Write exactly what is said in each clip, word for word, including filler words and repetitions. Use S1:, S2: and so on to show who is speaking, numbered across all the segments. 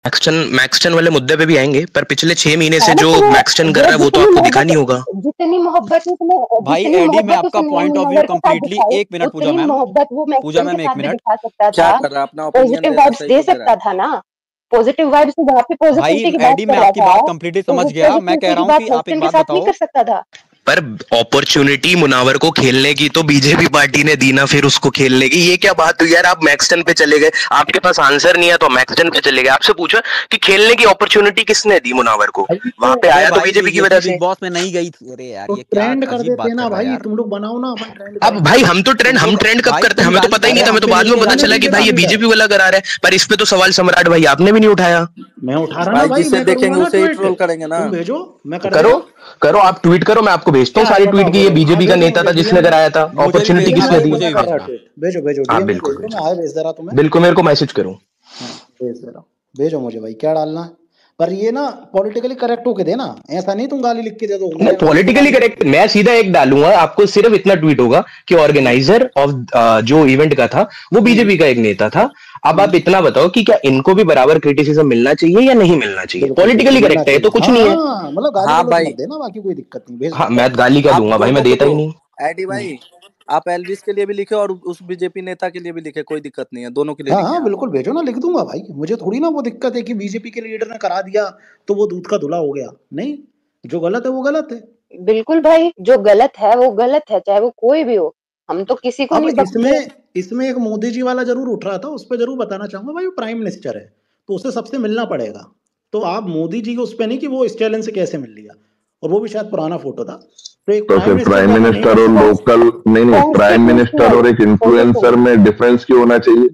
S1: Maxton Maxton वाले मुद्दे पे भी आएंगे, पर पिछले छह महीने से
S2: है ना,
S1: जो
S2: तो
S1: मैक्सटन कर
S2: वो
S1: रहा है वो तो
S2: जितनी
S1: आपको दिखा
S2: मोहब्बत
S1: नहीं होगा।
S2: जितनी मोहब्बत उसने
S3: भाई
S2: जितनी
S3: एडी, मैं
S2: मोहब्बत
S3: आपका
S2: उसने
S3: पॉइंट ऑफ व्यू
S2: मुनव्वर के साथ
S3: कंप्लीटली,
S2: दिखाई,
S3: एक मिनट पूजा
S2: उतनी
S3: मैम,
S2: मोहब्बत वो
S3: पूजा
S2: मैक्सटन के
S3: मैम एक
S2: साथ भी
S3: मिनट,
S2: दिखा सकता
S4: क्या
S2: था।
S4: कर रहा है, अपना ओपिनियन
S2: पॉजिटिव
S4: दे रहा है,
S2: वाइब्स
S4: सही
S2: दे
S4: तो दे रहा
S2: सकता
S4: है।
S2: था ना, पॉजिटिव वाइब्स से वहां पे
S3: भाई
S2: पॉजिटिविटी की बात
S3: एडी
S2: कर
S3: मैं
S2: रहा
S3: आपकी
S2: था,
S3: बात कंप्लीटली
S2: तो
S3: समझ
S2: वो
S3: गया। मैं कह
S2: पॉजिटिविटी
S3: रहा
S2: की
S3: हूँ
S2: बात
S3: कि आप
S2: मैक्सटन
S3: एक
S2: के
S3: बात
S2: साथ नहीं
S3: बताओ,
S2: कर सकता था।
S1: पर अपॉर्चुनिटी मुनावर को खेलने की तो बीजेपी पार्टी ने दी ना, फिर उसको खेलने की, ये क्या बात हुई यार? आप मैक्सटन पे चले गए, आपके पास आंसर नहीं है तो मैक्सटन पे चले गए। आपसे पूछा कि खेलने की अपॉर्चुनिटी किसने दी मुनावर को, वहां पे
S3: अरे
S1: आया तो
S3: भाई
S1: बीजेपी की
S3: बीजेपी
S1: वजह
S3: बिग
S1: से।
S3: बॉस में नहीं गई थी। अरे यार
S5: तो
S3: ये क्या
S5: ट्रेंड कर
S3: अजीब
S5: देते
S3: बात
S5: ना
S3: कर रहा है
S5: भाई,
S3: यार।
S5: तुम लोग बनाओ ना, अपन ट्रेंड
S1: अब भाई हम तो ट्रेंड हम
S3: तुमको
S1: ट्रेंड कब
S3: भाई
S1: करते हैं?
S3: तुम
S1: हमें तो
S3: गाली
S1: पता ही
S3: दे
S1: नहीं
S3: रहे
S1: था,
S3: हो,
S1: हमें तो
S3: हम पे
S1: बाद में
S3: नीचे
S1: पता
S3: गाली
S1: चला
S3: दे
S1: कि
S3: रहे
S1: भाई ये
S3: हो।
S1: बीजेपी वाला करा रहा है। पर इस पे तो सवाल सम्राट भाई आपने भी नहीं उठाया।
S5: मैं उठा रहा ना
S4: भाई
S5: भाई,
S4: जिसे
S5: मैं करूंगा
S4: देखेंगे
S5: ना
S4: उसे ही
S5: ट्वीट,
S4: ट्रोल करेंगे ना।
S5: तुम भेजो, मैं कर
S1: करो
S5: दिया।
S1: करो, आप ट्वीट करो, मैं आपको भेजता हूँ
S5: क्या है
S1: सारी ट्वीट
S5: बताओ
S1: की, ये
S5: करो। हाँ
S1: बीजेपी का
S5: भेजो
S1: नेता
S5: मुझे
S1: था जिसने
S5: डीएम,
S1: कराया था।
S3: मुझे भी
S1: अपॉर्चुनिटी
S3: भेजना
S1: किसने
S3: भाई,
S1: दी?
S3: मुझे
S5: मैं
S3: भी
S5: कर रहा
S3: भेजना।
S5: ट्वीट, भेजो भेजो
S1: हाँ
S5: डीएम में
S1: बिल्कुल
S5: भेज दो, मैं
S1: भेजो,
S5: हाय भेज दे रहा तुम्हें।
S1: बिल्कुल मेरे को मैसेज करो।
S5: हाँ भेज दे रहा हूँ, भेजो मुझे भाई, क्या डालना है। पर ये ना पॉलिटिकली करेक्ट होके देना, ऐसा नहीं तुम गाली लिख के दे दो,
S1: मैं
S5: मेरे बंदे को
S1: पॉलिटिकली
S5: गाली लिख
S1: करेक्ट,
S5: के।
S1: मैं सीधा एक डालूंगा, आपको सिर्फ इतना ट्वीट होगा कि ऑर्गेनाइजर ऑफ जो इवेंट का था वो
S5: हम्म
S1: बीजेपी का एक नेता था। अब आप
S5: हम्म
S1: इतना बताओ कि क्या इनको भी बराबर क्रिटिसिज्म मिलना चाहिए या नहीं मिलना चाहिए?
S5: बिल्कुल बिल्कुल
S1: पॉलिटिकली
S5: मिलना
S1: करेक्ट है, ये तो
S5: चाहिए,
S1: कुछ
S5: हाँ
S1: नहीं है।
S5: हाँ, मतलब गाली
S4: हाँ
S5: गलौज
S4: भाई,
S5: मत देना, बाकी कोई दिक्कत नहीं, भेज
S1: हाँ
S5: दो।
S1: मैं गाली क्या
S4: आप
S1: दूंगा भाई, मैं
S4: दोनों को
S1: देता ही
S4: दो।
S1: नहीं।
S4: एडी
S5: हम्म
S4: भाई, आप एलविस के लिए भी लिखे और उस बीजेपी नेता के लिए भी लिखे, कोई दिक्कत नहीं है, दोनों के लिए
S5: हाँ
S4: लिखे
S5: हाँ
S4: आप।
S5: बिल्कुल भेजो ना, लिख दूंगा भाई, मुझे थोड़ी ना वो दिक्कत है कि बीजेपी के लीडर ने करा दिया तो वो दूध का धुला हो गया, नहीं, जो गलत है वो गलत है।
S2: बिल्कुल भाई, जो गलत है वो गलत है, चाहे वो कोई भी हो, हम तो किसी को
S5: अब
S2: नहीं बख्शते।
S5: इसमें इसमें एक मोदी जी वाला जरूर उठ रहा था, उस पर जरूर बताना चाहूंगा भाई, वो प्राइम मिनिस्टर है तो उसे सबसे मिलना पड़ेगा। तो आप मोदी जी को उस पर नहीं कि वो इस चैलेंज से कैसे मिल लिया, और वो भी शायद पुराना फोटो था, तो एक
S6: तो
S5: प्राइम
S6: फिर
S5: मिनिस्टर
S6: प्राइम
S5: को अगर नहीं
S6: मिनिस्टर और
S5: मिल
S6: लोकल नहीं नहीं प्राइम मिनिस्टर और एक इन्फ्लुएंसर में डिफरेंस क्यों होना चाहिए?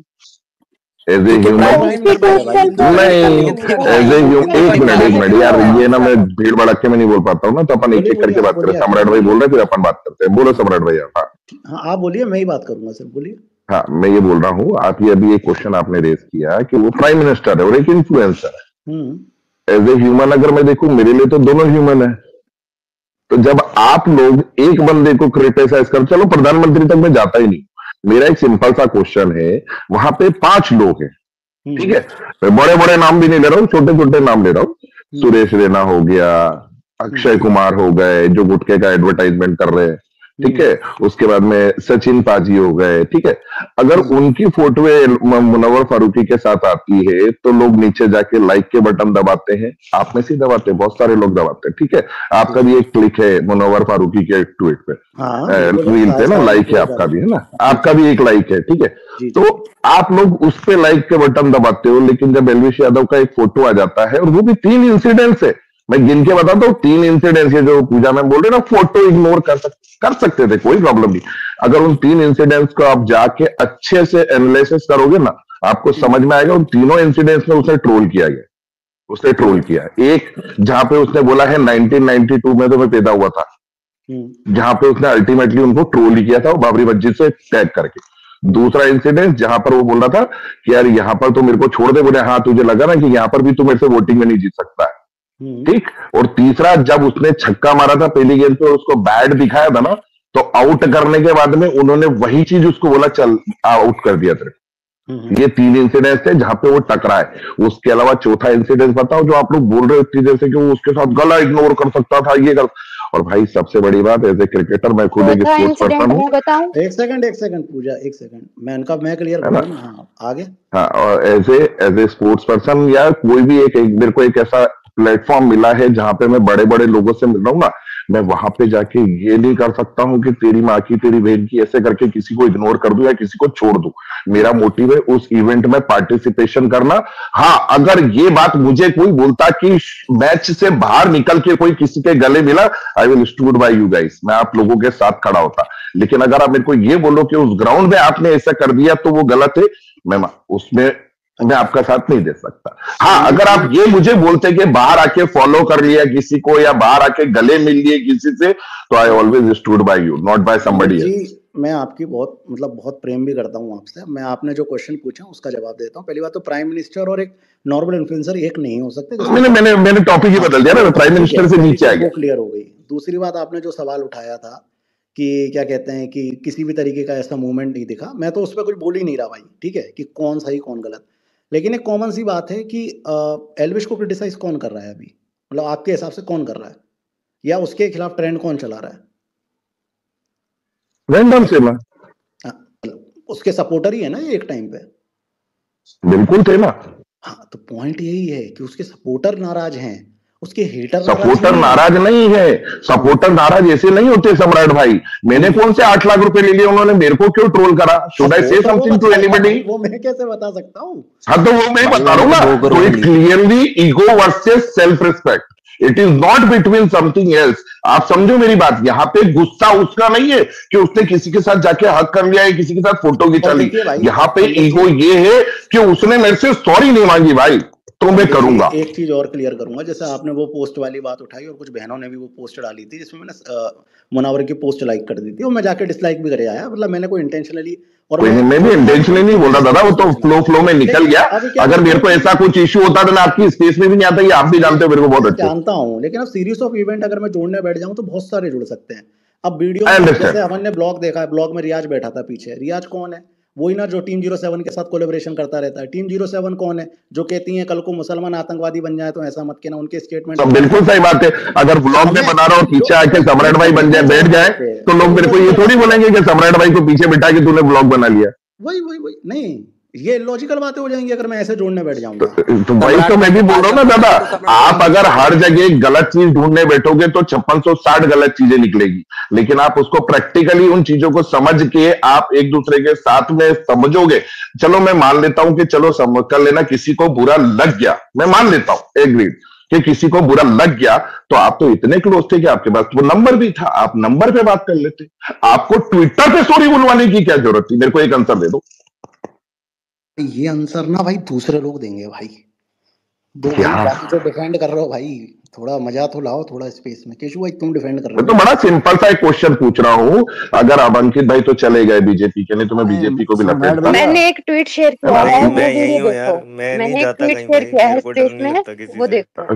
S6: एज ए
S4: क्योंकि
S6: ह्यूमन
S4: प्राइम मिनिस्टर भाई हिंदू है,
S6: नहीं,
S4: लेकिन क्या
S6: एज ए
S4: हिंदू
S6: एक मिनट एक मिनट यार, ये ना मैं
S4: करेगा।
S6: भीड़ भड़क के में नहीं बोल पाता हूँ ना, तो अपन एक
S5: बोलिए
S6: एक
S5: बोलिए,
S6: करके
S5: आप
S6: बात करें।
S5: बोलिए,
S6: सम्राट भाई बोल रहे हैं फिर अपन बात करते हैं। बोलो सम्राट भाई आप। हाँ
S5: हाँ आप बोलिए, मैं ही बात करूंगा सर, बोलिए।
S6: हाँ, मैं ये बोल रहा हूँ, आप ये अभी एक क्वेश्चन आपने रेज किया कि वो प्राइम मिनिस्टर है और एक इन्फ्लुएंसर है।
S5: हम्म
S6: एज ए ह्यूमन अगर मैं देखूं, मेरे लिए तो दोनों ह्यूमन है। तो जब आप लोग एक बंदे को क्रिटिसाइज कर, चलो प्रधानमंत्री तक मैं जाता ही नहीं, मेरा एक सिंपल सा क्वेश्चन है, वहां पे पांच लोग हैं, ठीक है, मैं बड़े बड़े नाम भी नहीं ले रहा हूँ, छोटे छोटे नाम ले रहा हूँ। सुरेश रैना हो गया, अक्षय कुमार हो गए जो गुटके का एडवर्टाइजमेंट कर रहे हैं, ठीक है, उसके बाद में सचिन पाजी हो गए, ठीक है। अगर उनकी फोटो मुनव्वर फारूकी के साथ आती है तो लोग नीचे जाके लाइक के बटन दबाते हैं, आप में से दबाते हैं, बहुत सारे लोग दबाते हैं, ठीक है। आपका भी एक क्लिक है मुनव्वर फारूकी के ट्वीट पे, रील पे ना, लाइक है आपका भी, है ना, आपका भी एक लाइक है, ठीक है। तो आप लोग उस पे लाइक के बटन दबाते हो, लेकिन जब एलविश यादव का एक फोटो आ जाता है, और वो भी तीन इंसिडेंट्स है, मैं गिन के बताता हूँ, तीन इंसिडेंट्स है जो पूजा मैम बोल रहे ना, फोटो इग्नोर कर सकते कर सकते थे, कोई प्रॉब्लम नहीं। अगर उन तीन इंसिडेंट्स को आप जाके अच्छे से एनालिसिस करोगे ना, आपको समझ में आएगा उन तीनों इंसिडेंट्स में उसे ट्रोल किया गया, उसे ट्रोल किया। एक जहां पे उसने बोला है नाइनटीन नाइंटी टू में तो मैं पैदा हुआ था, जहां पे उसने अल्टीमेटली उनको ट्रोल ही किया था बाबरी मस्जिद से टैग करके। दूसरा इंसिडेंट जहां पर वो बोल रहा था कि यार यहाँ पर तो मेरे को छोड़ दे, बोले हाँ तुझे लगा ना कि यहाँ पर भी तू मेरे से वोटिंग में नहीं जीत सकता है, ठीक। और तीसरा जब उसने छक्का मारा था पहली गेंद पे, उसको बैट दिखाया था ना, तो आउट करने के बाद में उन्होंने वही चीज उसको बोला चल आउट कर दिया तेरे। ये तीन इंसिडेंट थे जहां पे वो टकरा है। उसके अलावा चौथा इंसिडेंट बताओ जो आप लोग बोल रहे हो इतनी देर से कि वो उसके साथ गला इग्नोर कर सकता था, ये कर। और भाई सबसे बड़ी बात, एज ए क्रिकेटर मैं खुद एक स्पोर्ट्स पर्सन हूँ।
S5: एक सेकंड एक सेकंड पूजा, एक सेकंड मैं इनका मैं क्लियर करूँ। हाँ आगे।
S6: हाँ, और as a as a sports person या कोई भी एक, एक मेरे को एक ऐसा प्लेटफॉर्म मिला है जहां पे मैं बड़े बड़े लोगों से मिल रहा हूँ ना, मैं वहां पे जाके ये नहीं कर सकता हूँ कि तेरी माँ की तेरी बहन की ऐसे करके किसी को इग्नोर कर दूं या किसी को छोड़ दूं। मेरा मोटिव है उस इवेंट में पार्टिसिपेशन करना। हाँ, अगर ये बात मुझे कोई बोलता कि मैच से बाहर निकल के कोई किसी के गले मिला, I will stood by you guys, मैं आप लोगों के साथ खड़ा होता। लेकिन अगर आप मेरे को ये बोलो कि उस ग्राउंड में आपने ऐसा कर दिया तो वो गलत है, मैं उसमें मैं आपका साथ नहीं दे सकता। हाँ, अगर आप ये मुझे बोलते कि बाहर आके फॉलो कर लिया किसी को या बाहर आके गले मिल लिए किसी से, तो I always stood by you, not by somebody else.
S5: मैं आपकी बहुत मतलब बहुत प्रेम भी करता हूँ आपसे। मैं आपने जो क्वेश्चन पूछा उसका जवाब देता हूँ। पहली बात तो प्राइम मिनिस्टर और एक नॉर्मल इन्फ्लुएंसर एक नहीं हो सकते।
S6: मैंने मैंने मैंने टॉपिक ही बदल दिया ना, प्राइम मिनिस्टर से नीचे आ गया।
S5: क्लियर हो गई। दूसरी बात, आपने जो सवाल उठाया था कि क्या कहते हैं कि किसी भी तरीके का ऐसा मूवमेंट नहीं दिखा, मैं तो उस पर कुछ बोल ही नहीं रहा भाई, ठीक है, कि कौन सही कौन गलत। लेकिन एक कॉमन सी बात है कि एल्विश को क्रिटिसाइज कौन कर रहा है अभी, मतलब आपके हिसाब से कौन कर रहा है, या उसके खिलाफ ट्रेंड कौन चला रहा है?
S6: रैंडम से ना,
S5: उसके सपोर्टर ही है ना ये एक टाइम पे।
S6: बिल्कुल थे ना।
S5: हाँ, तो पॉइंट यही है कि उसके सपोर्टर नाराज हैं, उसके हेटर
S6: सपोर्टर नाराज नहीं है। सपोर्टर नाराज ऐसे नहीं होते सम्राट भाई। मैंने कौन से आठ लाख रुपए ले लिए, उन्होंने मेरे को क्यों ट्रोल करा? Should I say something to anybody?
S5: वो मैं कैसे बता सकता हूँ?
S6: हाँ, तो वो मैं बता रहा हूँ ना। तो it clearly ego versus self respect, it is not between something else. आप समझो मेरी बात। यहाँ पे गुस्सा उसका नहीं है कि उसने किसी के साथ जाके हक कर लिया है, किसी के साथ फोटो खिंचा ली। यहाँ पे ईगो ये है कि उसने मेरे से सॉरी नहीं मांगी भाई, तो मैं करूंगा।
S5: एक चीज और क्लियर करूंगा, जैसे आपने वो पोस्ट वाली बात उठाई और कुछ बहनों ने भी वो पोस्ट डाली थी जिसमें मैंने मुनावर की पोस्ट लाइक कर दी थी और मैं जाके डिसलाइक भी करे आया। मतलब मैंने कोई इंटेंशनली और
S6: मैं, मैं भी इंटेंशनली नहीं बोल रहा दादा, वो तो फ्लो फ्लो में निकल गया। अगर मेरे को ऐसा कुछ इश्यू होता तो मैं आपकी स्पेस में भी नहीं आता, ये आप भी जानते हो मेरे को बहुत अच्छे।
S5: जानता हूँ, लेकिन अब सीरीज ऑफ इवेंट अगर मैं जोड़ने बैठ जाऊँ तो बहुत सारे जुड़ सकते हैं। अब वीडियो जैसे हमने ब्लॉग देखा है, ब्लॉग में रियाज बैठा था पीछे। रियाज कौन है? वही ना जो टीम जीरो सेवन के साथ कोलैबोरेशन करता रहता है। टीम जीरो सेवन कौन है? जो कहती है कल को मुसलमान आतंकवादी बन जाए तो ऐसा मत कहना। उनके स्टेटमेंट
S6: तो बिल्कुल सही बात है। अगर ब्लॉग में बना रहा हूँ पीछे आके सम्राट भाई बन जाए, बैठ जाए, तो लोग मेरे को ये थोड़ी बोलेंगे कि सम्राट भाई को पीछे बिठा के तूने ब्लॉग बना लिया।
S5: वही वही वही नहीं, ये लॉजिकल बातें हो जाएंगी अगर मैं ऐसे जोड़ने बैठ जाऊंगा।
S6: तो वही तो मैं भी बोल रहा हूँ ना दादा। आप अगर हर जगह गलत चीज ढूंढने बैठोगे तो छप्पन सौ साठ गलत चीजें निकलेगी। लेकिन आप उसको प्रैक्टिकली उन चीजों को समझ के आप एक दूसरे के साथ में समझोगे। चलो मैं मान लेता हूं कि चलो समझ कर लेना, किसी को बुरा लग गया, मैं मान लेता हूं, एग्रीड, कि किसी को बुरा लग गया, तो आप तो इतने क्लोज थे कि आपके पास वो नंबर भी था, आप नंबर पे बात कर लेते। आपको ट्विटर पे सॉरी बुलवाने की क्या जरूरत थी? मेरे को एक आंसर दे दो।
S5: ये आंसर ना भाई दूसरे लोग देंगे भाई। दो जो डिफेंड कर रहे हो भाई, थोड़ा मजा तो लाओ, थोड़ा स्पेस में। केशु भाई तुम डिफेंड कर रहे हो।
S6: मैं तो बड़ा सिंपल सा एक क्वेश्चन पूछ रहा हूँ। अगर अब अंकित भाई तो चले गए बीजेपी के, नहीं तो मैं बीजेपी को भी लपेट दूंगा।
S2: मैंने एक ट्वीट शेयर किया है, वो वीडियो देखो। मैंने एक ट्वीट शेयर किया है स्पेस में, वो देखो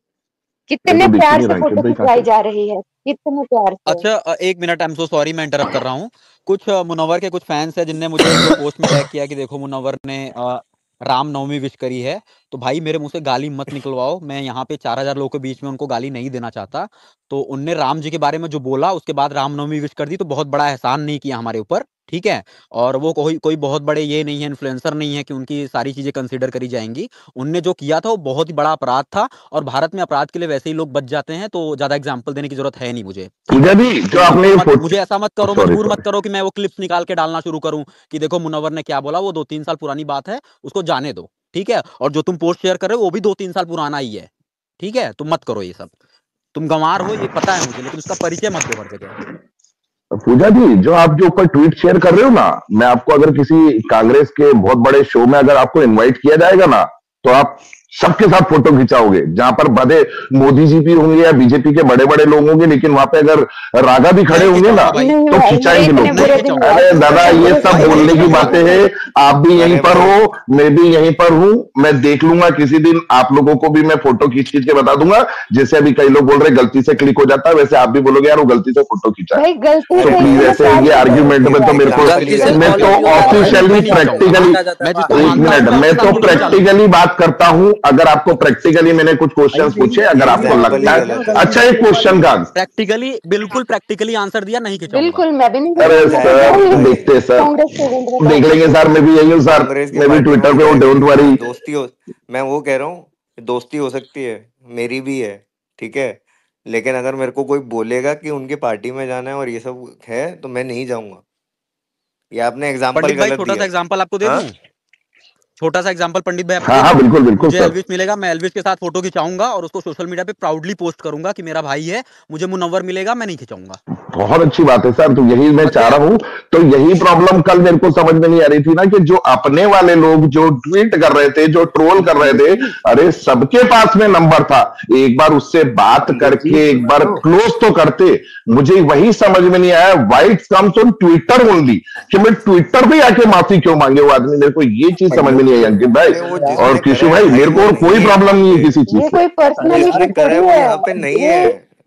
S2: कितने प्यार से फोटो खिंचवाई जा रही है, कितने प्यार से।
S3: अच्छा एक minute, I am so sorry, मैं इंटरप्ट कर रहा हूँ। कुछ मुनव्वर के कुछ फैंस है जिनने मुझे पोस्ट में टैग किया कि देखो मुनव्वर ने रामनवमी विश करी है। तो भाई मेरे मुंह से गाली मत निकलवाओ, मैं यहाँ पे चार हजार लोगों के बीच में उनको गाली नहीं देना चाहता। तो उनने राम जी के बारे में जो बोला उसके बाद रामनवमी विश कर दी, तो बहुत बड़ा एहसान नहीं किया हमारे ऊपर, ठीक है। और वो कोई कोई बहुत बड़े ये नहीं है, इन्फ्लुएंसर नहीं है कि उनकी सारी चीजें कंसीडर करी जाएंगी। उनने जो किया था वो बहुत ही बड़ा अपराध था, और भारत में अपराध के लिए वैसे ही लोग बच जाते हैं, तो ज्यादा एग्जांपल देने की जरूरत है नहीं मुझे।
S6: जो आपने
S3: मत, मुझे ऐसा मत करो, मजबूर मत करो कि मैं वो क्लिप्स निकाल के डालना शुरू करूं कि देखो मुनव्वर ने क्या बोला। वो दो तीन साल पुरानी बात है, उसको जाने दो, ठीक है। और जो तुम पोस्ट शेयर कर रहे हो वो भी दो तीन साल पुराना ही है, ठीक है। तुम मत करो ये सब, तुम गंवार हो ये पता है मुझे, लेकिन उसका परिचय मत दो हर जगह।
S6: पूजा जी, जो आप जो ऊपर ट्वीट शेयर कर रहे हो ना, मैं आपको अगर किसी कांग्रेस के बहुत बड़े शो में अगर आपको इनवाइट किया जाएगा ना, तो आप सबके साथ फोटो खिंचाओगे, जहां पर बड़े मोदी जी भी होंगे या बीजेपी के बड़े बड़े लोग होंगे, लेकिन वहां पे अगर रागा भी खड़े होंगे ना तो खिंचाएंगे लोग। अरे दादा ये सब बोलने की बातें हैं। आप भी यहीं पर हो, मैं भी यहीं पर हूं, मैं देख लूंगा किसी दिन आप लोगों को भी मैं फोटो खींच खींच के बता दूंगा। जैसे अभी कई लोग बोल रहे गलती से क्लिक हो जाता है, वैसे आप भी बोलोगे यार वो गलती से फोटो खींचा। तो प्लीज ऐसे ये आर्ग्यूमेंट में तो मेरे को, मैं तो ऑफिशियली प्रैक्टिकली एक मिनट मैं तो प्रैक्टिकली बात करता हूं। अगर आपको प्रैक्टिकली मैंने कुछ क्वेश्चंस पूछे, अगर आपको लगता है अच्छा एक क्वेश्चन का
S3: प्रैक्टिकली, बिल्कुल प्रैक्टिकली आंसर दिया, नहीं खिंचाऊंगा।
S2: बिल्कुल मैं भी नहीं।
S6: अरे सर देखते सर, देख लेंगे सर, मैं भी यही हूँ सर, मैं भी ट्विटर पे हूँ, डोंट वरी।
S7: दोस्ती हो, मैं वो कह रहा हूँ दोस्ती हो सकती है, मेरी भी है, ठीक है। लेकिन अगर मेरे को कोई बोलेगा कि उनकी पार्टी में जाना है और ये सब है तो मैं नहीं जाऊंगा। ये आपने एग्जांपल गलत दिया।
S3: छोटा सा एग्जांपल आपको दे दूं, छोटा सा एग्जांपल पंडित भाई।
S6: हाँ हाँ बिल्कुल बिल्कुल।
S3: मुझे एल्विश मिलेगा, मैं एल्विश के साथ फोटो खिंचाऊंगा और उसको सोशल मीडिया पे प्राउडली पोस्ट करूंगा कि मेरा भाई है। मुझे मुनव्वर मिलेगा, मैं नहीं खिंचाऊंगा।
S6: बहुत अच्छी बात है सर, तो यही मैं चाह रहा हूं। तो यही प्रॉब्लम कल मेरे को समझ में नहीं आ रही थी ना, कि जो अपने वाले लोग जो ट्वीट कर रहे थे, जो ट्रोल कर रहे थे, अरे सबके पास में नंबर था, एक बार उससे बात करके एक बार क्लोज तो करते। मुझे वही समझ में नहीं आया, what comes on Twitter only, कि मैं ट्विटर पे आके माफी क्यों मांगे वो आदमी। मेरे को ये चीज समझ में नहीं आई अंकित भाई और किशु भाई। मेरे को कोई प्रॉब्लम नहीं है किसी चीज
S2: ये कोई पर्सनल इशू
S7: यहाँ पे नहीं है।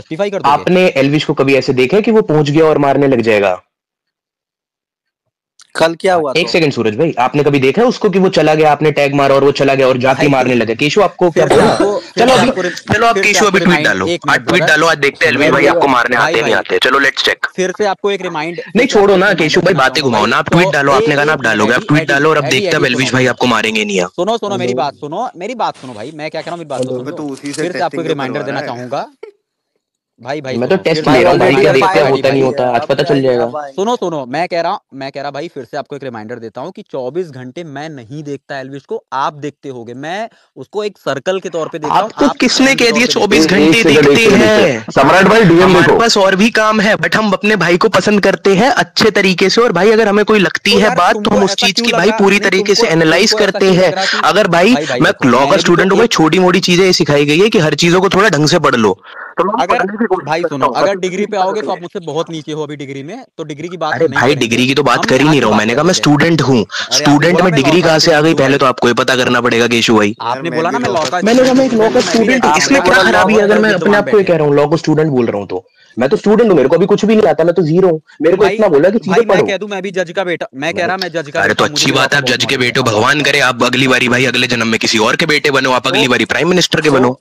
S3: जस्टिफाई कर दोगे?
S1: आपने एल्विश को कभी ऐसे देखा है कि वो पहुंच गया और मारने लग जाएगा?
S4: कल क्या हुआ?
S1: एक सेकंड सूरज भाई, आपने कभी देखा उसको कि वो चला गया, आपने टैग मारा और वो चला गया और जाके मारने लगा? केशु आपको क्या बोला? चलो अभी चलो आप केशु अभी ट्वीट डालो, आज ट्वीट डालो, आज देखते हैं एलविश भाई आपको मारने आते नहीं आते। चलो लेट्स चेक।
S3: फिर से आपको एक रिमाइंड
S1: नहीं छोड़ो ना केशु भाई, बातें घुमाओ ना, आप ट्वीट डालो, आपने कहा ना आप डालोगे, आप ट्वीट डालो और अब देखते हैं एलविश भाई आपको मारेंगे नहीं।
S3: सुनो सुनो मेरी बात सुनो, मेरी बात सुनो भाई, मैं क्या कह रहा हूँ मेरी बात सुनो। फिर से आपको एक रिमाइंडर देना चाहूंगा भाई। भाई
S1: मैं तो टेस्ट ले रहा हूँ भाई, क्या देखते हैं होता नहीं होता, आज पता चल जाएगा।
S3: सुनो सुनो मैं कह रहा हूँ मैं कह रहा भाई फिर से आपको एक रिमाइंडर देता हूँ कि चौबीस घंटे मैं नहीं देखता एलविश को, आप देखते होगे। मैं उसको एक सर्कल के तौर पे देखता हूँ।
S1: आपको किसने कह दिया चौबीस घंटे देखते हैं? सम्राट भाई डीएम हमारे पास और भी काम है, बट हम अपने भाई को पसंद करते हैं अच्छे तरीके से। और भाई अगर हमें कोई लगती है बात तो हम उस चीज की भाई पूरी तरीके से एनालाइज करते हैं। अगर भाई मैं लॉ का स्टूडेंट हूँ भाई, छोटी मोटी चीजें सिखाई गई है कि हर चीजों को थोड़ा ढंग से पढ़ लो।
S3: अगर भाई सुनो, अगर डिग्री पे आओगे तो आप मुझसे बहुत नीचे हो अभी डिग्री में, तो डिग्री की बात
S1: अरे
S3: नहीं
S1: भाई डिग्री की तो बात कर ही नहीं रहा हूँ, मैंने कहा मैं स्टूडेंट हूँ। स्टूडेंट में डिग्री कहाँ से आ गई, पहले तो आपको ये पता करना पड़ेगा केशु भाई।
S3: आपने बोला ना मैं लॉ का,
S1: मैंने कहा मैं एक लॉ का स्टूडेंट हूँ, इसमें क्या खराबी है? अगर मैं अपने आप को कह रहा हूँ लॉ को स्टूडेंट बोल रहा हूँ तो मैं तो स्टूडेंट हूँ, मेरे को अभी कुछ भी नहीं आता, मैं तो जीरो हूँ। मेरे को इतना बोला कि चीजें पढ़ो।
S3: मैं कह दूं मैं भी जज का बेटा, मैं कह रहा मैं जज का।
S1: अरे तो अच्छी बात है, आप जज के बेटे हो, भगवान करे आप अगली बारी भाई अगले जन्म में किसी और के बेटे बनो, आप अगली बारी प्राइम मिनिस्टर के बनो।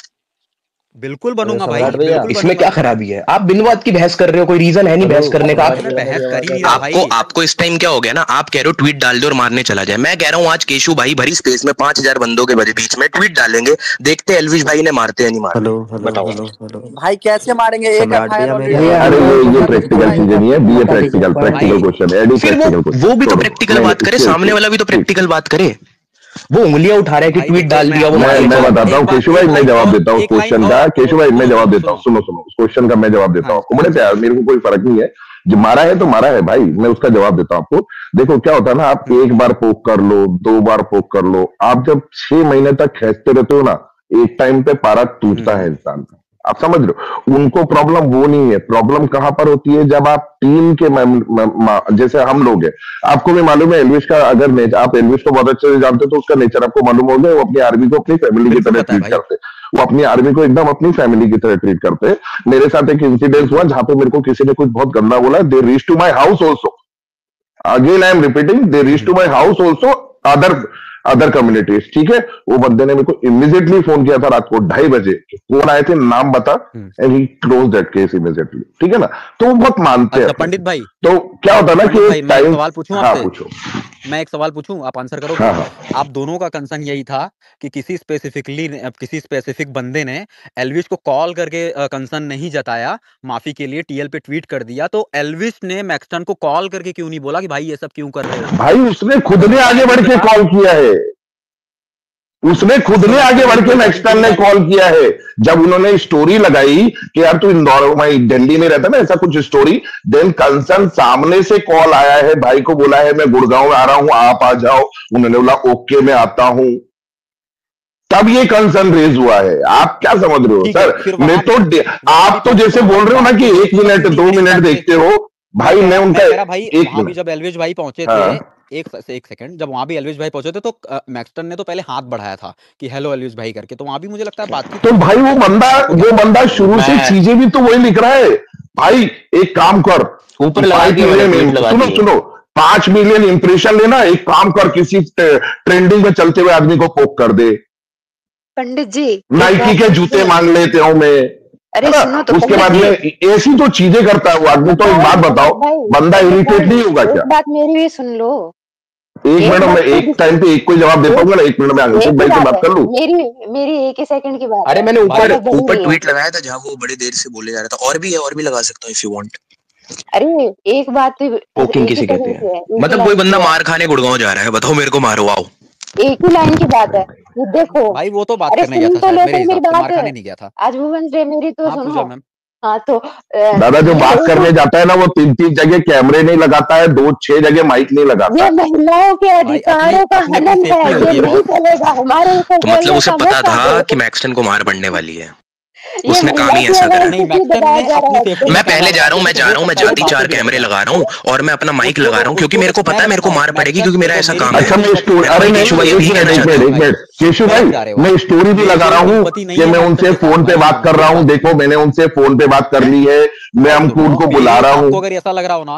S3: बिल्कुल बनूंगा भाई,
S1: इसमें क्या खराबी है? आप बिन बात की बहस कर रहे हो, कोई रीजन है नहीं बहस करने का।
S3: बहस कर ही नहीं रहा भाई।
S1: आपको आपको इस टाइम क्या हो गया ना, आप कह रहे हो ट्वीट डाल दो और मारने चला जाए। मैं कह रहा हूँ आज केशु भाई भरी स्पेस में पांच हजार बंदों के बीच में ट्वीट डालेंगे, देखते हैं एलविश भाई ने मारते हैं नहीं मारते।
S8: हेलो
S1: बताओ
S4: भाई कैसे मारेंगे? एक
S6: अरे ये प्रैक्टिकल चीजें नहीं है, be a practical practical question है,
S1: फिर वो वो भी तो प्रैक्टिकल बात करे, सामने वाला भी तो प्रैक्टिकल बात करे। वो उंगलियां उठा रहा है कि ट्वीट डाल दिया। वो
S6: मैं मैं बताता हूँ केशु भाई, मैं जवाब देता हूँ उस क्वेश्चन का। केशु भाई मैं जवाब देता हूँ, सुनो सुनो उस क्वेश्चन का मैं जवाब देता हूँ आपको। बड़े प्यार, मेरे को कोई फर्क नहीं है, जो मारा है तो मारा है भाई, मैं उसका जवाब देता हूँ आपको। देखो क्या होता है ना, आप एक बार पोक कर लो, दो बार पोक कर लो, आप जब छह महीने तक खींचते रहते हो ना, एक टाइम पे पारा टूटता है इंसान का। आप समझ रहे हो? उनको प्रॉब्लम वो नहीं है, प्रॉब्लम कहां पर होती है जब आप टीम के म, म, म, जैसे हम लोग हैं। आपको भी मालूम है एलविश का, अगर नेचर आप एलविश को बहुत अच्छे से जानते हो तो उसका नेचर आपको मालूम होगा। वो अपनी आर्मी को अपनी फैमिली की तरह ट्रीट करते हैं, वो अपनी आर्मी को एकदम अपनी फैमिली की तरह ट्रीट करते हैं। मेरे साथ एक इंसिडेंस हुआ जहां पे मेरे को किसी ने कुछ बहुत गंदा बोला। They reach to my house also, again I am repeating, they reach to my house also, other other communities. ठीक है, वो बंदे ने मेरे को इमीडिएटली फोन किया था रात को ढाई बजे, कौन आए थे नाम बता, and he close that case immediately. ठीक है ना, तो वो बहुत मानते हैं
S3: पंडित भाई।
S6: तो क्या होता है ना कि
S3: टाइम, सवाल पूछूं
S6: हाँ,
S3: आपसे?
S6: पूछो।
S3: मैं एक सवाल पूछूं, आप आंसर करोगे?
S6: हाँ, हाँ।
S3: आप दोनों का कंसर्न यही था कि किसी स्पेसिफिकली किसी स्पेसिफिक बंदे ने एलविश को कॉल करके कंसर्न नहीं जताया, माफी के लिए टीएल पे ट्वीट कर दिया, तो एलविश ने मैक्सटन को कॉल करके क्यों नहीं बोला कि भाई ये सब क्यों कर रहे हो?
S6: भाई उसने खुद ने आगे बढ़ के कॉल किया है, उसने खुद ने आगे बढ़ के मैक्सटन ने कॉल किया है। जब उन्होंने स्टोरी लगाई कि यार तू इंदौर में दिल्ली में रहता ना, ऐसा कुछ स्टोरी, देन कंसर्न सामने से कॉल आया है, भाई को बोला है मैं गुड़गांव में आ रहा हूं, आप आ जाओ। उन्होंने बोला ओके मैं आता हूं, तब ये कंसर्न रेज हुआ है। आप क्या समझ रहे हो सर? मैं तो आप तो जैसे बोल रहे हो ना कि एक मिनट दो मिनट देखते हो भाई, मैं उनका
S3: भाई
S6: एक
S3: मिनट जब एलविश भाई पहुंचे थे, एक एक सेकंड, जब वहां भी एलविश भाई पहुंचे थे तो मैक्सटन ने तो पहले हाथ बढ़ाया था कि हेलो एलविश भाई करके, तो वहां भी मुझे लगता है बात की।
S6: तो भाई वो बंदा वो बंदा शुरू से चीजें भी तो वही लिख रहा है। भाई एक काम कर,
S1: ऊपर लगा दिया,
S6: सुनो सुनो, पांच मिलियन इंप्रेशन लेना, एक काम कर किसी ट्रेंडिंग में चलते हुए आदमी को पोक कर दे।
S2: पंडित जी
S6: नाइकी के जूते मांग लेते हूं मैं,
S2: अरे सुनो तो,
S6: उसके बाद में ऐसी तो चीजें करता है वो आदमी। तो एक बात बताओ, बंदा इरिटेट नहीं होगा क्या?
S2: बात मेरी भी सुन लो।
S6: एक मिनट में एक टाइम पे एक कोई जवाब दे पाऊंगा ना, एक मिनट में आगे भाई से बात कर लूं।
S2: मेरी मेरी एक ही सेकंड की बात।
S1: अरे मैंने ऊपर ऊपर ट्वीट लगाया था जहां वो बड़े देर से बोले जा रहा था, और भी है और भी लगा सकता हूं इफ यू वांट।
S2: अरे एक बात तो
S1: पोकिंग किसे कहते हैं? मतलब कोई बंदा मार खाने गुड़गांव जा रहा है, बताओ मेरे को मारो आओ।
S2: एक ही लाइन की बात है, ये देखो
S3: भाई वो तो बात करने गया था, मेरे हिसाब से मार खाने नहीं गया था।
S2: आज भुवन से मेरी तो सुनो। हाँ तो
S6: दादा जो बात करने जाता है ना, वो तीन तीन जगह कैमरे नहीं लगाता है, दो छह जगह माइक नहीं लगाता।
S2: ये महिलाओं के अधिकारों का हनन है, ये नहीं चलेगा हमारे ऊपर।
S1: तो मतलब उसे पता था कि मैक्सटन को मार पड़ने वाली है, उसने काम ही ऐसा करा। मैं पहले जा रहा हूँ, मैं जा रहा हूँ, मैं जाती चार कैमरे लगा रहा हूँ और मैं अपना माइक लगा रहा हूँ, क्योंकि मेरे को पता है मेरे को मार पड़ेगी, क्योंकि मेरा ऐसा काम है।
S6: अच्छा मैं स्टोरी, अरे केशु भाई एक मिनट एक मिनट एक मिनट केशु भाई, मैं स्टोरी भी लगा रहा हूँ कि मैं उनसे फोन पे बात कर रहा हूँ। देखो मैंने उनसे फोन पे बात कर ली है, मैं हमको उनको बुला रहा हूँ।
S3: अगर ऐसा लग रहा हो ना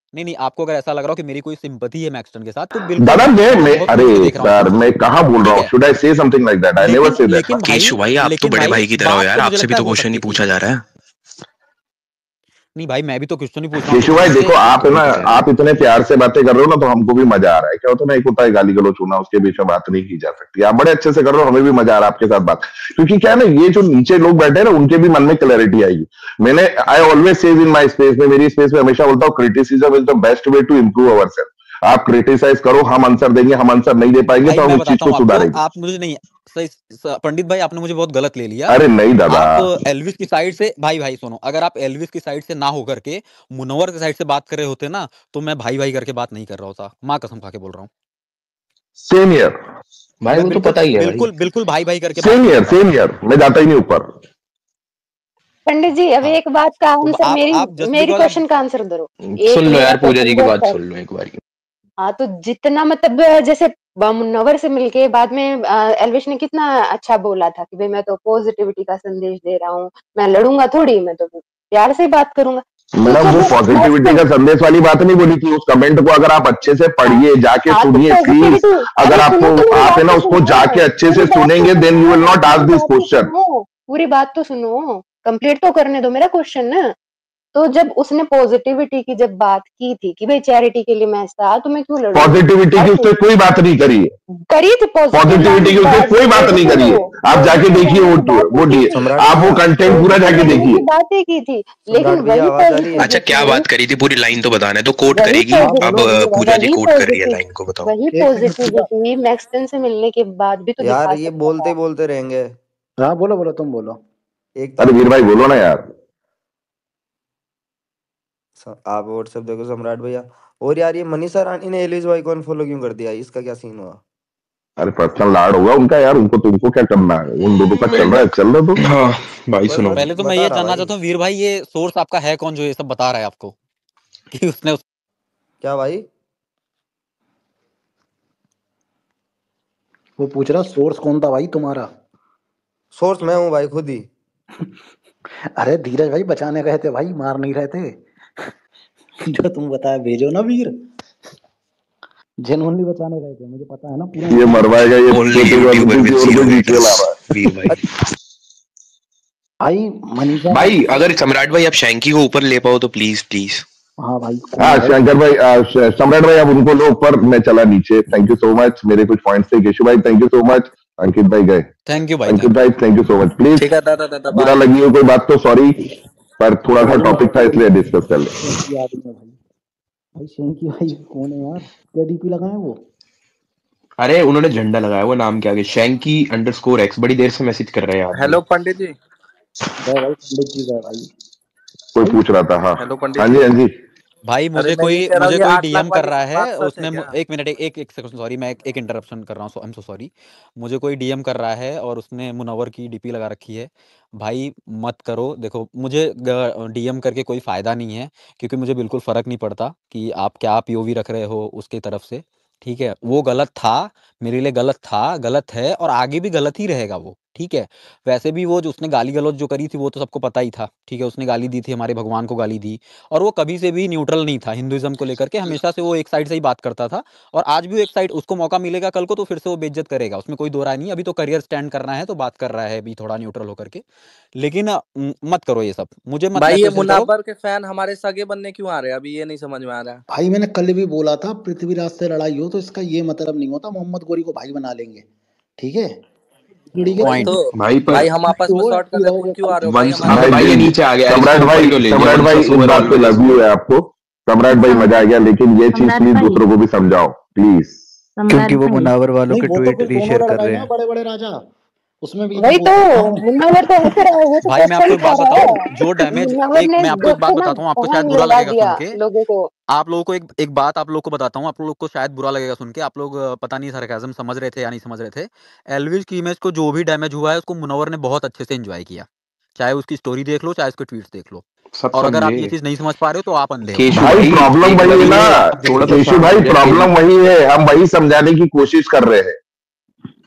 S3: नहीं नहीं आपको अगर ऐसा लग रहा हो कि मेरी कोई सिंपैथी है मैक्सटन के साथ तो बिल्कुल
S6: दादा मैं मैं
S3: बहुत
S6: अरे
S3: कुछ देख रहा हूँ
S6: सर मैं कहाँ बोल रहा
S3: ठीक
S6: हूँ,
S3: है
S6: should I say something like that? I never
S3: लेकिन
S6: से दैट।
S3: लेकिन भाई
S1: केशु भाई आप तो
S3: लेकिन
S1: बड़े
S3: भाई
S1: भाई की तरह हो
S3: बात
S1: यार,
S3: तो मुझे
S1: आपसे भी
S3: लगता
S1: तो
S3: है हो
S1: क्वेश्चन ही
S3: सकती थी
S1: पूछा जा रहा है।
S3: नहीं भाई मैं भी तो क्वेश्चन ही पूछ रहा हूँ
S6: केशु
S3: तो
S6: भाई
S3: तुमसे
S6: देखो आप है ना,
S1: ठीक है।
S6: आप इतने प्यार से बातें कर रहे हो ना तो हमको भी मजा आ रहा है। क्या होता है ना, एक होता है गाली गलौज होना, उसके बीच में बात नहीं की जा सकती। आप बड़े अच्छे से कर रहे हो, हमें भी मजा आ रहा है आपके साथ बात, क्योंकि क्या है ना, ये जो नीचे लोग बैठे हैं ना उनके भी मन में क्लैरिटी आएगी। मैंने I always says in my space में, मेरी स्पेस में हमेशा बोलता हूँ, criticism is the best way to improve ourselves. आप क्रिटिसाइज करो, हम आंसर देंगे, हम आंसर नहीं दे पाएंगे
S3: भाई
S6: तो हम
S3: मैं
S6: इस चीज
S3: बताता
S6: को
S3: हूँ आपको,
S6: सुधारेंगे।
S3: आप मुझे नहीं सही स- पंडित भाई आपने मुझे बहुत गलत ले लिया।
S6: अरे नहीं दादा,
S3: आप एल्विस की साइड से भाई भाई सुनो, अगर आप एल्विस की साइड से ना होकर के मुनव्वर की साइड से बात कर रहे होते ना तो मैं भाई भाई करके बात नहीं कर रहा होता। माँ कसम खा के बोल रहा हूँ,
S6: सेम ईयर
S1: भाई
S3: मैं
S1: वो तो
S3: बिल्कुल
S1: पता ही है भाई।
S3: बिल्कुल बिल्कुल भाई भाई करके बात
S6: सेम
S3: नहीं
S6: ईयर
S3: करता।
S6: सेम ईयर मैं जाता ही नहीं ऊपर।
S2: पंडित जी अब
S3: हाँ
S2: एक बात का
S3: तो
S2: आंसर,
S3: आप
S2: मेरी
S3: आप जस्ट
S2: मेरी
S3: बिकॉज आप
S2: क्वेश्चन का आंसर दो।
S1: सुन
S2: एक
S1: लो
S2: मेरा
S1: यार, पूजा जी की
S2: क्वेश्चन
S1: बात
S2: था।
S1: सुन लो एक बार।
S2: हाँ तो जितना मतलब जैसे मुनव्वर से मिलके बाद में अ, एल्विश ने कितना अच्छा बोला था कि भाई मैं तो पॉजिटिविटी का संदेश दे रहा हूँ, मैं लड़ूंगा थोड़ी, मैं तो प्यार से ही बात करूंगा। तो
S6: मैडम वो
S2: जब
S6: पॉजिटिविटी का संदेश वाली बात नहीं बोली थी। उस कमेंट को अगर आप अच्छे से पढ़िए, जाके
S2: हाँ तो
S6: सुनिए प्लीज।
S2: पॉजिटिविटी,
S6: अगर
S2: अरे
S6: आपको
S2: सुनो तो मेरी
S6: आप है
S2: बात
S6: ना
S2: तो
S6: उसको
S2: सुनो,
S6: जाके अच्छे
S2: पूरी
S6: से
S2: बात तो
S6: सुनेंगे, देन यू विल
S2: सुनो,
S6: नॉट आस्क
S2: पूरी
S6: दिस
S2: बात तो
S6: क्वेश्चन।
S2: सुनो, पूरी बात तो सुनो, कंप्लीट तो करने दो मेरा क्वेश्चन ना। तो जब उसने पॉजिटिविटी की जब बात की थी कि भाई चैरिटी के लिए मैं था तो मैं क्यों लड़ूंगा,
S6: पॉजिटिविटी की उसने कोई बात नहीं करी है।
S2: करी थी
S6: पॉजिटिविटी की उसने कोई बात नहीं करी है। आप जाके देखिए वो वो डी-
S7: सम्राट
S6: आप वो
S7: भैया
S6: कंटेंट पूरा जाके देखिए।
S2: बातें की थी, लेकिन
S7: सम्राट भैया
S2: वही
S7: आवाज आ रही है?
S1: अच्छा क्या बात करी थी, पूरी लाइन तो बताना है, तो कोट
S2: वही
S1: करेगी।
S7: हाँ
S1: अब
S7: बोलो
S2: पॉजिटिव
S1: पूजा जी
S2: वही
S1: कोट कर रही है
S2: पॉजिटिव
S1: लाइन को, बताओ।
S2: वही
S5: एक मिनट पूजा।
S2: पॉजिटिविटी मैक्सटन से मिलने के बाद भी तो
S7: यार,
S2: दिखा
S7: ये
S2: सकता
S7: बोलते
S2: था।
S7: बोलते रहेंगे।
S5: हाँ बोलो बोलो, तुम बोलो।
S7: एक तो
S6: अरे
S7: आपने
S6: वीर भाई बोलो ना यार।
S7: स- आप व्हाट्सएप देखो सम्राट भैया। और यार, ये मनीषा रानी ने एलिस भाई को अनफॉलो क्यों कर दिया? इसका क्या सीन हुआ?
S6: अरे पर्सनल लाड होगा उनका यार, उनको तुमको क्या करना है, उन दोनों का चल रहा है, चल रहा तो।
S1: हाँ भाई
S7: बस
S1: सुनो,
S7: बस
S3: पहले तो मैं
S7: बता
S3: ये
S7: रहा
S3: जानना
S7: भाई।
S3: चाहता हूँ वीर भाई, ये सोर्स आपका है कौन जो ये सब बता रहा है आपको कि उसने उस...
S7: क्या भाई?
S5: वो पूछ रहा सोर्स कौन था भाई तुम्हारा?
S7: सोर्स मैं हूँ भाई, खुद ही।
S5: अरे धीरज भाई बचाने गए थे भाई, मार नहीं रहे थे। जो तुम बताया भेजो ना वीर, जेनुइनली बचाने गए थे, मुझे पता है ना पूरा।
S6: ये मरवाएगा, ये
S1: ओनली
S6: छोटी
S1: यूट्यूबर
S6: गलती
S1: विद
S6: की और
S1: जीरो
S6: कोई
S1: हेटर्स
S6: वीडियो ला रहा है।
S1: वीर भाई।
S5: भाई मनीषा
S1: भाई अगर सम्राट भाई आप शैंकी को ऊपर ले पाओ तो प्लीज प्लीज।
S5: हाँ भाई
S6: हाँ शंकर भाई, आ, श- सम्राट भाई आप उनको लो ऊपर, मैं चला नीचे। थैंक यू सो मच, मेरे कुछ पॉइंट्स थे। केशु भाई thank you so much. Ankit भाई गए।
S3: थैंक यू भाई,
S6: अंकित
S3: थैंक
S6: भाई thank you so much. Please
S4: ठीक है दादा दादा
S6: बुरा
S4: बाय।
S6: लगी हो कोई बात तो सॉरी, पर थोड़ा सा टॉपिक था इसलिए डिस्कस कर ले।
S5: शेंकी आदमी है भाई। भाई शेंकी भाई कौन है यार? क्या डीपी लगाए वो?
S1: अरे उन्होंने झंडा लगाया, वो नाम क्या है, शैंकी अंडरस्कोर एक्स, बड़ी देर से मैसेज कर रहे हैं आदमी।
S4: हेलो पंडित जी।
S5: गए भाई पंडित जी गए भाई।
S6: कोई पूछ रहा था। हाँ
S4: हेलो पंडित
S6: हाँ
S4: जी।
S6: जी हाँ जी।
S3: भाई
S4: अरे
S3: मुझे
S4: मैं ये
S3: कोई
S4: कह रहा हूँ,
S3: मुझे
S4: ये
S3: कोई
S4: आठ लाख
S3: डीएम कर
S4: वाली
S3: रहा
S4: बात
S3: है,
S4: सच है
S3: उसने मु-
S4: क्या?
S3: एक मिनट, एक एक एक सेकंड, सॉरी मैं एक, एक इंटरप्शन कर रहा हूँ, आई एम सो सॉरी। मुझे कोई डीएम कर रहा है और उसने मुनव्वर की डीपी लगा रखी है। भाई मत करो, देखो मुझे डीएम करके कोई फायदा नहीं है, क्योंकि मुझे बिल्कुल फर्क नहीं पड़ता कि आप क्या पीओवी रख रहे हो उसकी तरफ से। ठीक है, वो गलत था, मेरे लिए गलत था, गलत है और आगे भी गलत ही रहेगा वो। ठीक है, वैसे भी वो जो उसने गाली गलौज जो करी थी वो तो सबको पता ही था। ठीक है, उसने गाली दी थी, हमारे भगवान को गाली दी, और वो कभी से भी न्यूट्रल नहीं था हिंदुइज्म को लेकर के, हमेशा से वो एक साइड से ही बात करता था। और आज भी वो एक साइड, उसको मौका मिलेगा कल को तो फिर से वो बेइज्जत करेगा, उसमें कोई दो राय नहीं। अभी तो करियर स्टैंड करना है तो बात कर रहा है अभी थोड़ा न्यूट्रल होकर के। लेकिन अ, म, मत करो ये सब, मुझे मत
S4: भाई ये
S3: मैसेज करो।
S4: मुनावर के फैन हमारे सगे बनने क्यों आ रहे हैं? अभी ये नहीं समझ में आ रहा है।
S5: भाई मैंने कल भी बोला था पृथ्वीराज से लड़ाई हो तो इसका ये मतलब नहीं होता मोहम्मद गोरी को भाई बना लेंगे। ठीक है, कीड़ी के
S4: वही
S3: पॉइंट
S4: तो
S1: भाई पर
S4: भाई, हम आपस में
S5: तो
S4: शॉर्ट कर रहे हैं, तुम क्यों आ रहे हो भाई
S1: वंश
S4: हमारे
S1: हाँ
S6: भाई
S1: भाई, ये
S6: जी,
S1: नीचे आ गया है,
S6: सम्राट
S1: इसको
S6: भाई
S1: ऊपर क्यों ले लिया?
S6: सम्राट
S1: वंश
S6: भाई
S1: का
S6: इस
S1: सुअर
S6: बात पे
S1: ऑलवेज
S6: लव यू है आपको। सम्राट भाई मजा आ गया, लेकिन ये चीज
S2: सम्राट
S6: प्लीज
S2: भाई
S6: दूसरों को भी समझाओ प्लीज।
S7: क्योंकि वो
S2: भाई
S7: मुनावर वालों
S5: नहीं,
S7: के
S5: वो तो
S7: ट्वीट
S5: फिर दोनों
S7: रीशेयर
S5: लड़
S7: कर
S5: गए
S7: रहे
S5: ना
S7: हैं।
S5: बड़े बड़े राजा, उसमें भी
S2: वही तो
S5: वो-
S2: मुनव्वर तो हंस रहा है, वो तो
S3: भाई मैं आपको
S2: क्वेश्चन
S3: एक बात
S2: कर रहा
S3: बताऊं,
S2: है।
S3: जो डैमेज,
S2: मुनव्वर
S3: एक
S2: ने
S3: मैं आपको एक बात
S2: देखो ना
S3: बताता हूँ, आपको
S2: कहाँ
S3: शायद बुरा
S2: लगा
S3: लगेगा
S2: दिया
S3: सुन के,
S2: लोगों को।
S3: आप लोगों को एक एक बात आप लोग को बताता हूँ, आप लोग को शायद बुरा लगेगा सुन के, आप लोग अ, पता नहीं सरकाज़म समझ रहे थे या नहीं समझ रहे थे। एल्विश की इमेज को जो भी डैमेज हुआ है उसको मुनव्वर ने बहुत अच्छे से एंजॉय किया, चाहे उसकी स्टोरी देख लो चाहे उसके ट्वीट्स देख लो।
S1: सब
S3: और अगर आप
S1: समझे
S3: ये चीज नहीं समझ पा रहे हो तो आप अंधे हो।
S1: केशु
S6: भाई
S1: भाई,
S6: प्रॉब्लम
S1: एक
S6: वही
S1: बार
S6: है ना,
S1: ये आप थोड़ा सा
S6: केशु भाई
S1: समझे
S6: प्रॉब्लम वही है, हम वही समझाने की कोशिश कर रहे हैं।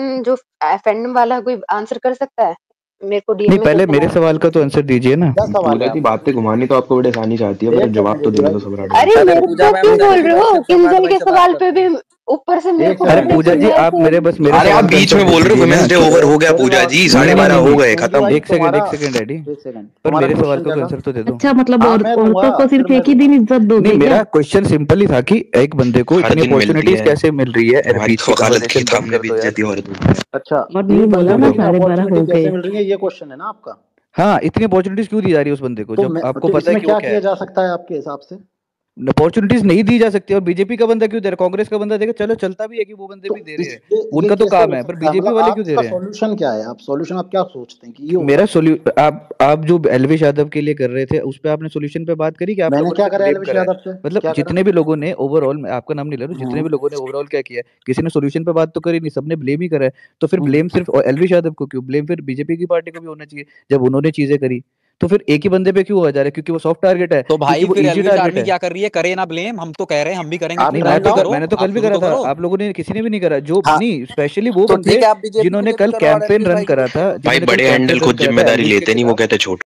S2: क्वेश्चन जो फैंडम वाला कोई आंसर कर सकता है? मेरे को डीएम
S8: नहीं,
S2: में
S8: पहले
S2: कुछ
S8: मेरे
S2: देना।
S8: सवाल का तो आंसर दीजिए ना।
S5: क्या सवाल है
S9: पूजा जी
S5: आपका?
S9: बातें घुमानी तो आपको बड़ी आसानी चाहती है, पर
S5: एक
S9: जवाब
S5: सेकंड
S9: तो
S5: दीजिए
S9: देने दो
S5: भाई,
S9: सम्राट जी।
S2: अरे
S4: अरे
S2: मेरे
S4: पूजा
S2: को
S4: मैम
S2: क्यों
S4: जैसे
S2: बोल रहे हो?
S4: सिर्फ सम्राट
S2: किंजल
S4: भाई
S2: के
S4: से बात
S2: सवाल
S4: करते
S2: पे भी
S4: हैं।
S2: ऊपर से मेरे
S5: एक
S2: को
S8: अरे
S5: सेकंड
S8: पूजा
S2: वैलिडेशन
S8: जी,
S2: है
S8: आप
S2: तो
S8: मेरे बस मेरे
S1: अरे
S8: सवाल
S1: आप
S8: का
S1: बीच
S8: आंसर
S1: में
S8: दे
S1: बोल रहे हो,
S8: दीजिए ना।
S1: वुमेन्स डे
S8: कि-
S1: ओवर हो गया
S5: मेरे
S1: पूजा
S5: सवाल
S1: जी,
S8: नहीं
S1: साढ़े
S8: नहीं
S1: बारह
S8: नहीं
S1: हो
S8: नहीं
S1: गए,
S5: मंजू
S1: खत्म।
S5: भाई
S8: एक सेकंड
S5: तुम्हारा
S8: एक सेकंड डैडी,
S5: एक सेकंड
S8: पर
S5: तुम्हारा
S8: मेरे सवाल
S5: क्वेश्चन
S8: का
S5: क्या
S8: तो
S5: था?
S8: आंसर तो दे दो।
S10: अच्छा मतलब
S5: हाँ
S10: और
S5: मैं
S10: औरतों
S5: दूंगा,
S10: को सिर्फ
S5: फिर मैं
S10: एक ही
S5: दूंगा।
S10: दिन इज्जत दोगे
S8: नहीं,
S10: क्या?
S8: मेरा क्वेश्चन सिंपल ही था कि एक बंदे को
S1: हर
S8: इतनी
S1: दिन मिलती
S8: अपॉर्चुनिटीज
S1: है
S8: कैसे मिल रही है।
S1: हमारी
S8: बीच की
S1: वकालत के
S8: कन्वर्सेशन बंद
S1: सामने
S8: कर
S1: भी
S8: दो यार।
S5: अच्छा,
S10: और
S5: एक
S10: नहीं बोला
S5: बंदे
S10: ना
S5: को इतनी
S10: साढ़े बारह
S5: अपॉर्चुनिटी
S10: हो
S5: कैसे
S10: गए।
S5: मिल रही है, ये क्वेश्चन है ना आपका?
S8: हाँ, इतनी अपॉर्चुनिटीज क्यों दी जा रही है उस बंदे को,
S5: तो
S8: जब
S5: मैं
S8: आपको
S5: तो
S8: पता है
S5: इसमें
S8: कि वो
S5: क्या
S8: क्या
S5: किया
S8: है?
S5: जा सकता है आपके हिसाब से?
S8: अपॉर्चुनिटीज नहीं दी जा सकती। और बीजेपी का बंदा क्यों दे रहा है? कांग्रेस का बंदा देगा, चलो चलता भी है कि वो बंदे भी दे रहे हैं,
S5: ये,
S8: उनका
S5: ये
S8: तो
S5: कैसे
S8: काम
S5: हो
S8: है, पर
S5: सकता है?
S8: बीजेपी
S5: मतलब
S8: वाले
S5: आप
S8: क्यों दे
S5: इसका
S8: रहे हैं?
S5: सॉल्यूशन क्या है? आप सॉल्यूशन आप क्या सोचते हैं कि ये
S8: मेरा
S5: होगा?
S8: सोल्यू आप आप जो एलविश यादव के लिए कर रहे थे उस पे आपने सॉल्यूशन पे बात करी कि आप
S5: मैंने
S8: लोगों ने
S5: क्या
S8: सिर्फ
S5: करा
S8: ब्लेम
S5: एलविश
S8: करा है?
S5: यादव पे?
S8: मतलब
S5: क्या करा?
S8: जितने भी लोगों ने ओवरऑल, मैं आपका नाम नहीं ले रहा हूँ, जितने
S5: हम्म,
S8: भी लोगों ने ओवरऑल क्या किया है, किसी ने सॉल्यूशन पे बात तो करी नहीं, सबने ब्लेम ही करा है। तो फिर
S5: हम्म।
S8: ब्लेम सिर्फ एलविश यादव को क्यों? ब्लेम फिर बीजेपी की पार्टी को भी होना चाहिए जब उन्होंने चीजें करी। तो फिर एक ही बंदे पे क्यों हुआ जा रहा है? क्योंकि वो सॉफ्ट टारगेट है,
S3: तो
S8: क्योंकि
S3: भाई
S8: वो
S3: फिर
S8: इजी
S3: एलविश
S8: टारगेट
S3: आर्मी
S8: है।
S3: क्या कर रही है? करे ना ब्लेम, हम तो कह रहे हैं, हम भी करेंगे
S5: आप
S8: नहीं,
S3: ब्लेम,
S8: मैं
S3: आप
S5: टाइम
S8: तो
S3: भी
S8: कर,
S5: लाओ।
S3: करो,
S8: मैंने तो
S3: आप
S8: कल भी
S3: शुरू
S8: करा
S3: तो
S8: था,
S3: करो।
S8: आप लोगों ने किसी ने भी नहीं करा। जो
S5: हाँ
S8: नहीं, स्पेशली वो
S4: तो
S8: बंदे
S4: ठीक है, आप बीजेपी के
S8: जिन्होंने
S4: लिए भी
S8: कल
S4: करवाओ और
S8: कैंपेन
S4: एलविश
S8: रन
S4: भाई के
S8: करा
S4: लिए भी
S8: था,
S4: करवाओ।
S1: भाई
S8: जिन्होंने कल
S1: बड़े
S8: कैंपेन
S1: हैंडल
S8: रन
S1: खुद
S8: करा था
S1: जिम्मेदारी
S8: एलविश के
S1: लेते नहीं, वो
S8: खिलाफ,
S1: कहते छोटे।